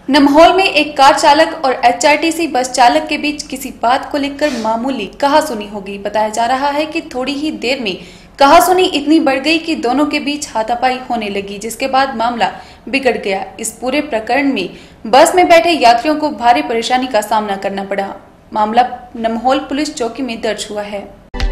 नम्होल में एक कार चालक और एचआरटीसी बस चालक के बीच किसी बात को लेकर मामूली कहासुनी हो गई। बताया जा रहा है कि थोड़ी ही देर में कहासुनी इतनी बढ़ गई कि दोनों के बीच हाथापाई होने लगी, जिसके बाद मामला बिगड़ गया। इस पूरे प्रकरण में बस में बैठे यात्रियों को भारी परेशानी का सामना करना पड़ा। मामला नम्होल पुलिस चौकी में दर्ज हुआ है।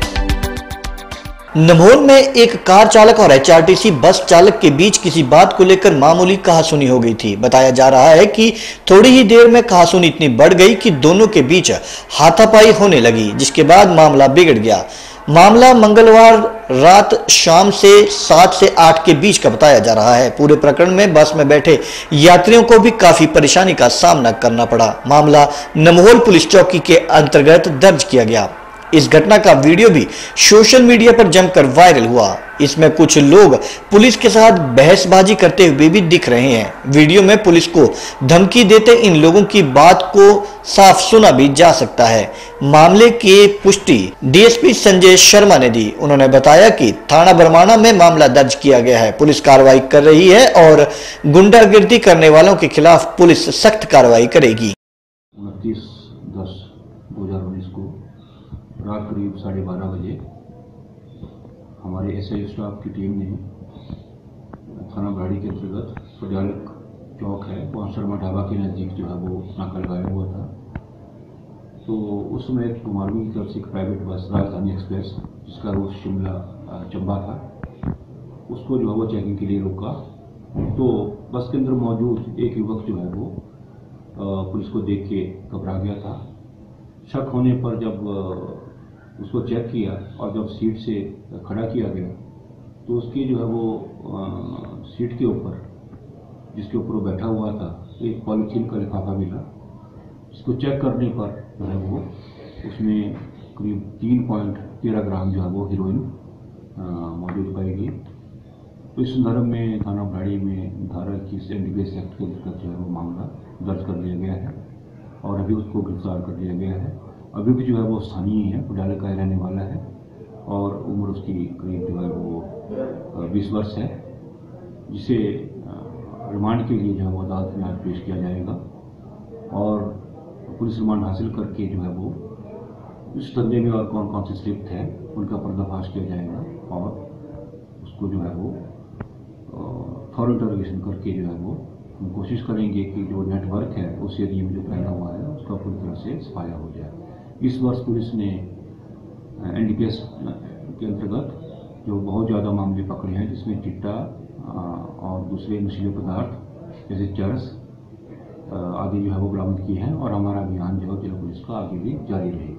नम्होल में एक कार चालक और एचआरटीसी बस चालक के बीच किसी बात को लेकर मामूली कहासुनी हो गई थी। बताया जा रहा है कि थोड़ी ही देर में कहासुनी इतनी बढ़ गई कि दोनों के बीच हाथापाई होने लगी, जिसके बाद मामला बिगड़ गया। मामला मंगलवार रात शाम से 7 से 8 के बीच का बताया जा रहा है। पूरे प्रकरण में बस में बैठे यात्रियों को भी काफी परेशानी का सामना करना पड़ा। मामला नम्होल पुलिस चौकी के अंतर्गत दर्ज किया गया। इस घटना का वीडियो भी सोशल मीडिया पर जमकर वायरल हुआ। इसमें कुछ लोग पुलिस के साथ बहसबाजी करते हुए भी दिख रहे हैं। वीडियो में पुलिस को धमकी देते इन लोगों की बात को साफ सुना भी जा सकता है। मामले की पुष्टि डीएसपी संजय शर्मा ने दी। उन्होंने बताया कि थाना बरमाणा में मामला दर्ज किया गया है। पुलिस कार्रवाई कर रही है और गुंडागर्दी करने वालों के खिलाफ पुलिस सख्त कार्रवाई करेगी। 29/10/2019 को रात करीब 12:30 बजे हमारे एसआई स्टाफ की टीम ने थाना ब्राड़ी के अंतर्गत सुजालक चौक है, वहाँ शर्मा ढाबा के नज़दीक जो है वो नाका लगाया हुआ था। तो उस समय एक कुमारवी की तरफ से एक प्राइवेट बस राजधानी एक्सप्रेस जिसका रूट शिमला चंबा था, उसको जो है वो चेकिंग के लिए रोका। तो बस के अंदर मौजूद एक युवक जो है वो पुलिस को देख के घबरा गया था। शक होने पर जब उसको चेक किया और जब सीट से खड़ा किया गया तो उसकी जो है वो सीट के ऊपर, जिसके ऊपर वो बैठा हुआ था, एक पॉलीथीन का लिफाफा मिला। इसको चेक करने पर जो है वो उसमें करीब 3.13 ग्राम जो है वो हीरोइन मौजूद पाई गई। तो इस संदर्भ में थाना ब्राड़ी में धारा 21 NDPS एक्ट के अंतर्गत जो है वो मामला दर्ज कर लिया गया है और अभी उसको गिरफ्तार कर लिया गया है। अभी भी जो है वो स्थानीय है, पुजाले का रहने वाला है और उम्र उसकी करीब जो है वो 20 वर्ष है, जिसे रिमांड के लिए जो है वो अदालत में आज पेश किया जाएगा और पुलिस रिमांड हासिल करके जो है वो इस धंधे में और कौन कौन से स्लिप्ट है उनका पर्दाफाश किया जाएगा और उसको जो है वो थॉर इंटरोगेशन करके जो है वो हम कोशिश करेंगे कि जो नेटवर्क है उस एरिया में जो फैला हुआ है उसका पूरी तरह से सफाया हो जाए। इस वर्ष पुलिस ने NDPS के अंतर्गत जो बहुत ज़्यादा मामले पकड़े हैं, जिसमें चिट्टा और दूसरे नशीले पदार्थ जैसे चरस आदि जो है वो बरामद किए हैं और हमारा अभियान जो है जिला पुलिस का आगे भी जारी रहेगा।